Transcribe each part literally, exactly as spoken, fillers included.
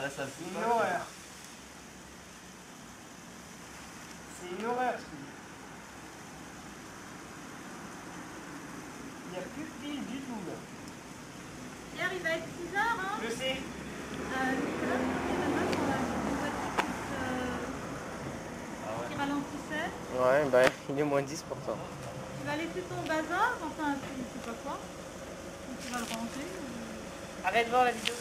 Là, ça c'est une horreur. C'est une horreur, ce truc. Il n'y a plus de pile du tout, là. Pierre, il va être six heures, hein? Je sais. Euh, Nicolas, il y a là-bas sur la voiture qui, se... ah ouais. qui ralentissait. Ouais, bah il est moins dix pourtant. Tu vas laisser ton bazar, enfin, tu sais pas quoi. Ou tu vas le ranger. Ou... Arrête de voir la vidéo, là.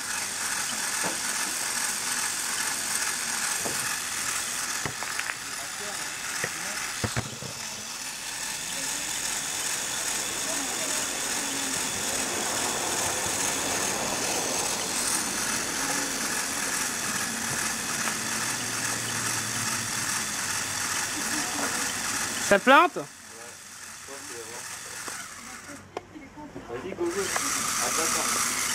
Ça plante? Vas-y, go, go. Attends.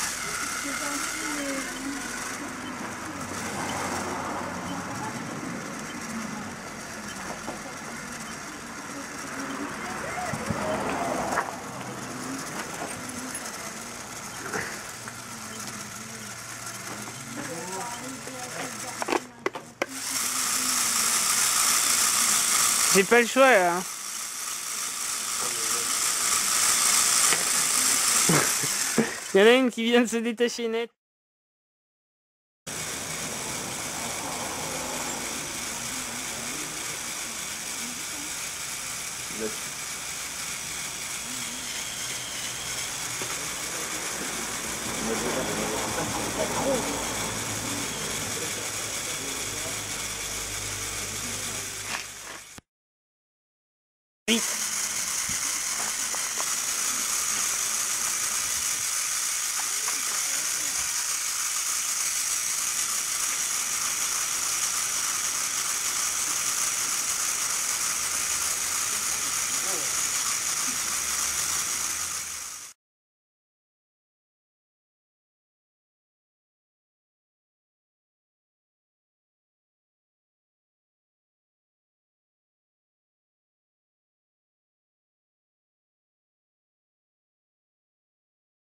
J'ai pas le choix là. Il y en a une qui vient de se détacher net. Oui.